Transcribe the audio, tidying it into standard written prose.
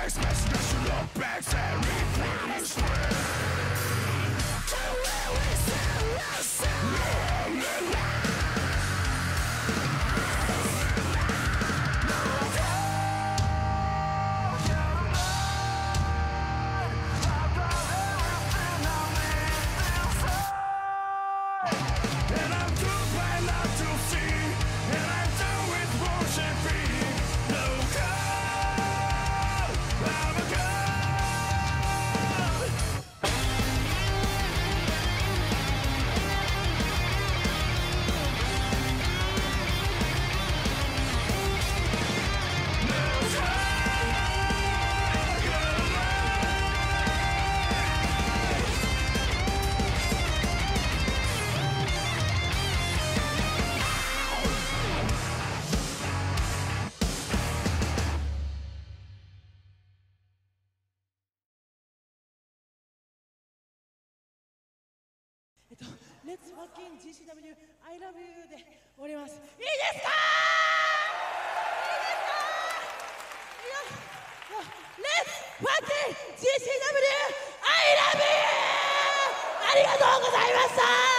レッツファッキン GCW I love you でおります。いいですかレッツファッキン GCW I love you ありがとうございました。